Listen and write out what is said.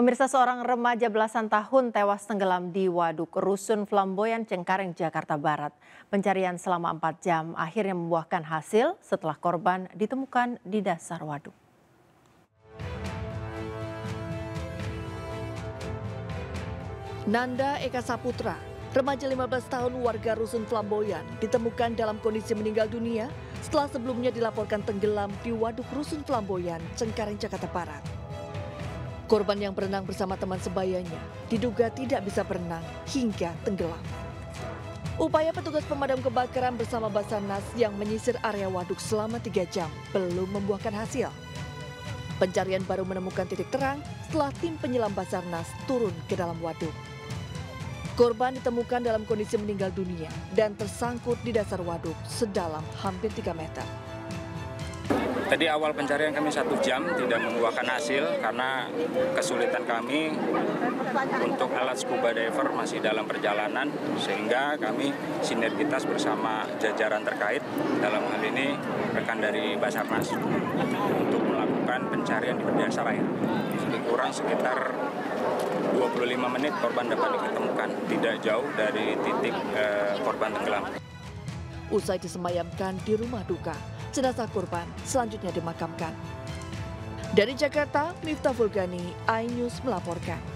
Pemirsa, seorang remaja belasan tahun tewas tenggelam di Waduk Rusun Flamboyan, Cengkareng, Jakarta Barat. Pencarian selama 4 jam akhirnya membuahkan hasil setelah korban ditemukan di dasar waduk. Nanda Eka Saputra, remaja 15 tahun warga Rusun Flamboyan, ditemukan dalam kondisi meninggal dunia setelah sebelumnya dilaporkan tenggelam di Waduk Rusun Flamboyan, Cengkareng, Jakarta Barat. Korban yang berenang bersama teman sebayanya diduga tidak bisa berenang hingga tenggelam. Upaya petugas pemadam kebakaran bersama Basarnas yang menyisir area waduk selama 3 jam belum membuahkan hasil. Pencarian baru menemukan titik terang setelah tim penyelam Basarnas turun ke dalam waduk. Korban ditemukan dalam kondisi meninggal dunia dan tersangkut di dasar waduk sedalam hampir 3 meter. Tadi awal pencarian kami 1 jam tidak membuahkan hasil karena kesulitan kami untuk alat scuba diver masih dalam perjalanan, sehingga kami sinergitas bersama jajaran terkait, dalam hal ini rekan dari Basarnas, untuk melakukan pencarian di dasar air. Lebih kurang sekitar 25 menit korban dapat ditemukan, tidak jauh dari titik korban tenggelam. Usai disemayamkan di rumah duka, jenazah korban selanjutnya dimakamkan. Dari Jakarta, Miftah Fulgani, iNews melaporkan.